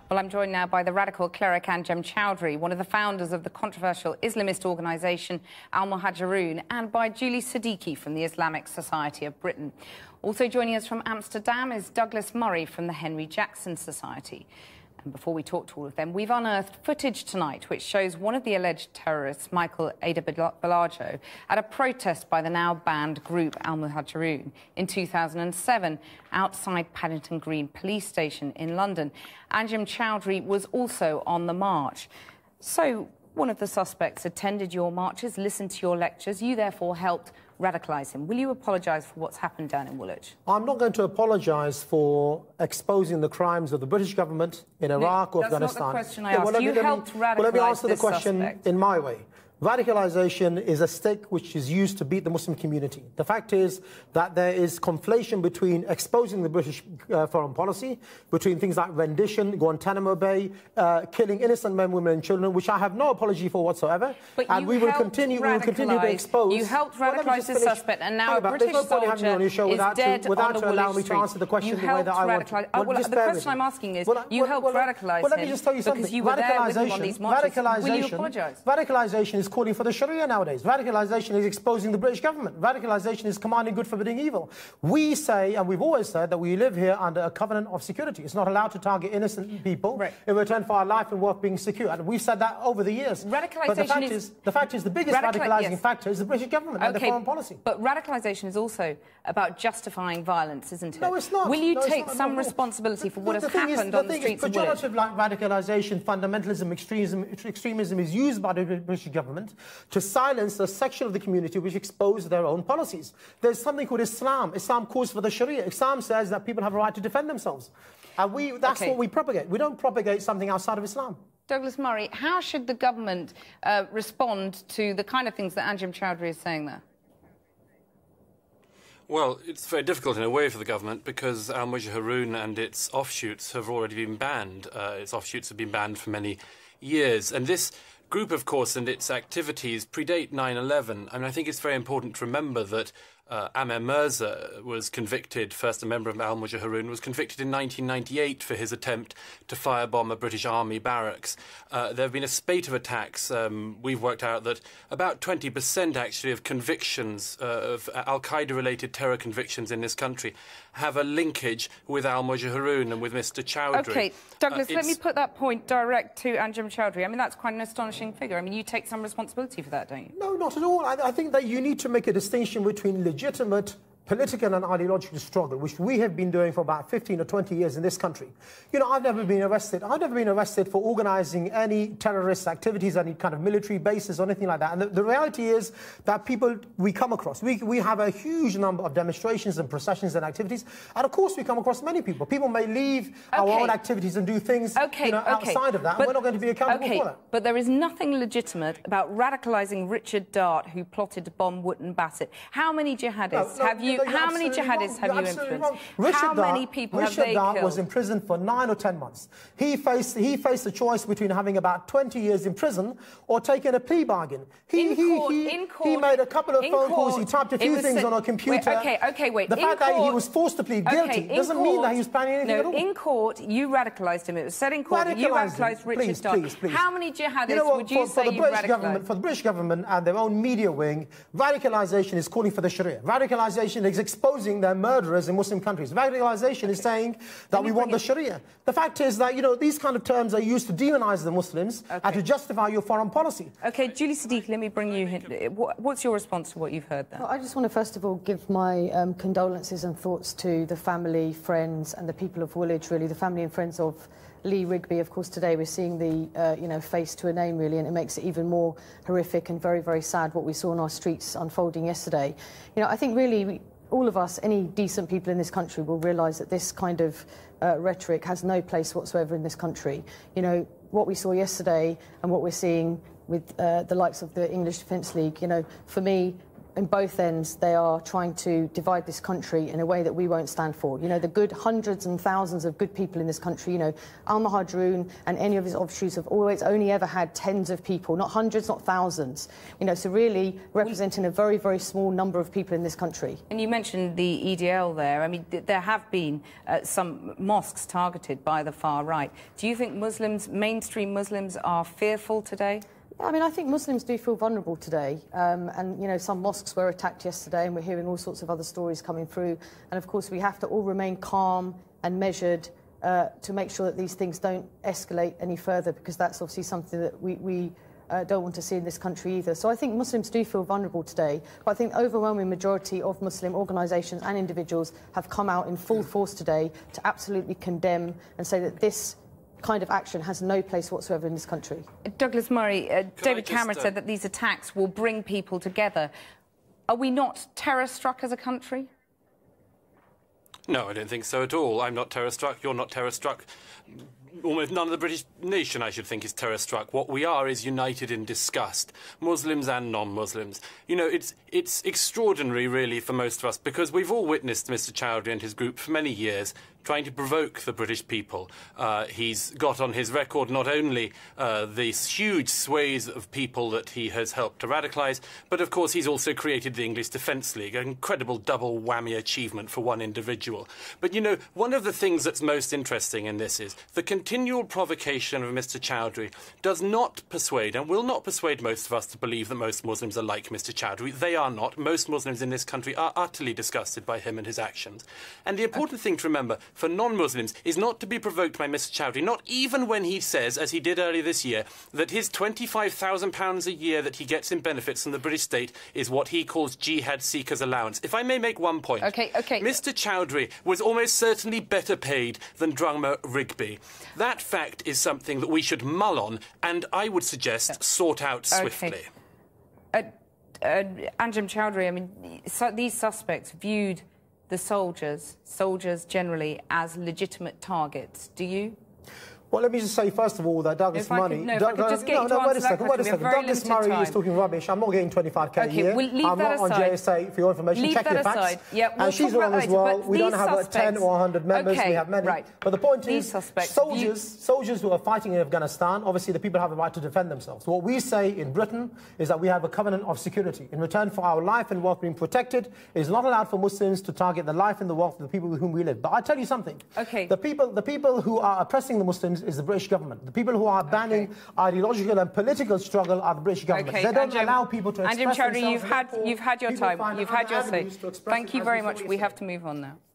Well, I'm joined now by the radical cleric Anjem Choudary, one of the founders of the controversial Islamist organisation Al-Muhajirun, and by Julie Siddiqui from the Islamic Society of Britain. Also joining us from Amsterdam is Douglas Murray from the Henry Jackson Society. And before we talk to all of them, we've unearthed footage tonight which shows one of the alleged terrorists, Michael Balajo, at a protest by the now-banned group Al-Muhajirun in 2007 outside Paddington Green Police Station in London. Anjem Choudary was also on the march. So, one of the suspects attended your marches, listened to your lectures. You therefore helped radicalise him. Will you apologise for what's happened down in Woolwich? I'm not going to apologise for exposing the crimes of the British government in Iraq or Afghanistan. That's not the question I asked. You helped radicalise let me answer the question suspect. in my way. Radicalisation is a stick which is used to beat the Muslim community. The fact is that there is conflation between exposing the British foreign policy, between things like rendition, Guantanamo Bay, killing innocent men, women and children, which I have no apology for whatsoever. But and we will continue to expose... You helped radicalise the suspect, and now a British soldier is dead on the Woolwich Street. Answer the question the way that I want. The question I'm asking is, you helped radicalise him let me just tell you something. Because you were there with him on these marches. Will you apologise? Radicalisation is calling for the Sharia nowadays. Radicalisation is exposing the British government. Radicalisation is commanding good, forbidding evil. We say, and we've always said, that we live here under a covenant of security. It's not allowed to target innocent people in return for our life and work being secure. And we've said that over the years. Radicalisation but the fact is the biggest radicalising factor is the British government and the foreign policy. But radicalisation is also about justifying violence, isn't it? No, it's not. Will you take some responsibility for what has happened on the streets of Woolwich? Pejorative like radicalisation, fundamentalism, extremism is used by the British government to silence a section of the community which expose their own policies. There's something called Islam. Islam calls for the Sharia. Islam says that people have a right to defend themselves. And that's what we propagate. We don't propagate something outside of Islam. Douglas Murray, how should the government respond to the kind of things that Anjem Choudary is saying there? Well, it's very difficult in a way for the government because Al-Muhajirun and its offshoots have already been banned. Its offshoots have been banned for many years. And this group, of course, and its activities predate 9/11. I mean, I think it's very important to remember that Amer Mirza was convicted, first a member of Al-Muhajirun, was convicted in 1998 for his attempt to firebomb a British Army barracks. There have been a spate of attacks. We've worked out that about 20% actually of convictions, of Al-Qaeda-related terror convictions in this country, have a linkage with Al-Muhajirun and with Mr. Choudary. OK, Douglas, let me put that point direct to Anjem Choudary. I mean, that's quite an astonishing figure. I mean, you take some responsibility for that, don't you? No, not at all. I think that you need to make a distinction between legitimate political and ideological struggle, which we have been doing for about 15 or 20 years in this country. You know, I've never been arrested. I've never been arrested for organising any terrorist activities, any kind of military bases or anything like that. And the reality is that people we come across, we have a huge number of demonstrations and processions and activities. And of course, we come across many people. People may leave our own activities and do things outside of that. And we're not going to be accountable for that. But there is nothing legitimate about radicalising Richard Dart, who plotted to bomb Wootton Bassett. How many jihadists have you? How many jihadists have you influenced? How many people have they killed? Richard Dart was in prison for 9 or 10 months. He faced a choice between having about 20 years in prison or taking a plea bargain. He made a couple of phone calls. He typed a few things on a computer. Wait. The fact that he was forced to plead guilty doesn't mean that he was planning anything at all. In court, you radicalised him. It was said in court that you radicalised Richard Dart. Please. How many jihadists would you say you radicalised? For the British government and their own media wing, radicalisation is calling for the Sharia. Radicalisation is exposing their murderers in Muslim countries. Radicalisation is saying that we want the Sharia. The fact is that, you know, these kind of terms are used to demonise the Muslims and to justify your foreign policy. OK, Julie Siddiqui, let me bring you in. What's your response to what you've heard there? Well, I just want to, first of all, give my condolences and thoughts to the family, friends and the people of Woolwich, really, the family and friends of Lee Rigby. Of course, today we're seeing the, face to a name, really, and it makes it even more horrific and very, very sad what we saw in our streets unfolding yesterday. You know, I think really all of us, any decent people in this country, will realise that this kind of rhetoric has no place whatsoever in this country. You know, what we saw yesterday and what we're seeing with the likes of the English Defence League, you know, for me, in both ends, they are trying to divide this country in a way that we won't stand for. You know, the good hundreds and thousands of good people in this country, you know, Al-Muhajirun and any of his offshoots have always only ever had tens of people, not hundreds, not thousands. You know, so really representing a very, very small number of people in this country. And you mentioned the EDL there. I mean, there have been some mosques targeted by the far right. Do you think Muslims, mainstream Muslims, are fearful today? I mean, I think Muslims do feel vulnerable today, and, you know, some mosques were attacked yesterday, and we're hearing all sorts of other stories coming through. And, of course, we have to all remain calm and measured to make sure that these things don't escalate any further, because that's obviously something that we don't want to see in this country either. So I think Muslims do feel vulnerable today, but I think the overwhelming majority of Muslim organisations and individuals have come out in full force today to absolutely condemn and say that this kind of action has no place whatsoever in this country. Douglas Murray, David Cameron said that these attacks will bring people together. Are we not terror-struck as a country? No, I don't think so at all. I'm not terror-struck, you're not terror-struck. Almost none of the British nation, I should think, is terror-struck. What we are is united in disgust, Muslims and non-Muslims. You know, it's extraordinary, really, for most of us, because we've all witnessed Mr Choudary and his group for many years trying to provoke the British people. He's got on his record not only these huge swathes of people that he has helped to radicalise, but of course he's also created the English Defence League, an incredible double whammy achievement for one individual. But, you know, one of the things that's most interesting in this is the continual provocation of Mr Choudary does not persuade and will not persuade most of us to believe that most Muslims are like Mr Choudary. They are not. Most Muslims in this country are utterly disgusted by him and his actions. And the important thing to remember for non-Muslims is not to be provoked by Mr Choudary, not even when he says, as he did earlier this year, that his £25,000 a year that he gets in benefits from the British state is what he calls jihad seekers allowance. If I may make one point. Okay. Mr Choudary was almost certainly better paid than Drummer Rigby. That fact is something that we should mull on and, I would suggest, sort out swiftly. Anjem Choudary, I mean, these suspects viewed the soldiers generally, as legitimate targets. Do you? Well, let me just say, first of all, that Douglas Murray... Wait a second. Douglas Murray is talking rubbish. I'm not getting 25k a year. We'll leave I'm not on JSA, for your information. Check your facts. And she's wrong as well. We don't have 10 or 100 members. We have many. But the point is, soldiers who are fighting in Afghanistan, obviously the people have the right to defend themselves. What we say in Britain is that we have a covenant of security. In return for our life and wealth being protected, it is not allowed for Muslims to target the life and the wealth of the people with whom we live. But I tell you something. The people who are oppressing the Muslims is the British government. The people who are banning ideological and political struggle are the British government. They don't allow people to express themselves. Anjem Choudary, you've had your time. You've had your say. Thank you very much. We have to move on now.